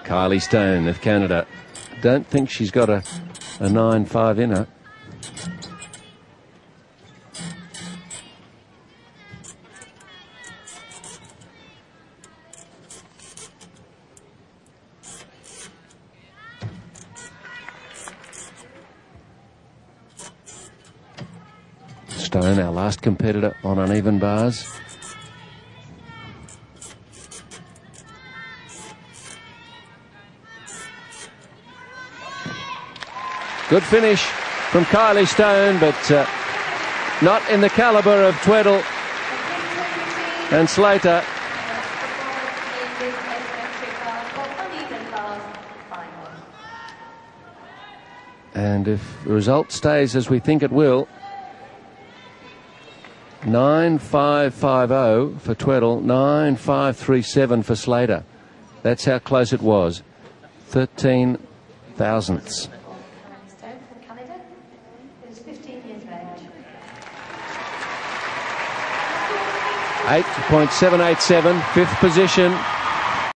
Kylie Stone of Canada. Don't think she's got a 9.5 in her. Stone, our last competitor on uneven bars. Good finish from Kylie Stone, but not in the calibre of Tweddle and Slater. And if the result stays as we think it will, 9.550 for Tweddle, 9.537 for Slater. That's how close it was. 13 thousandths. 8.787, fifth position.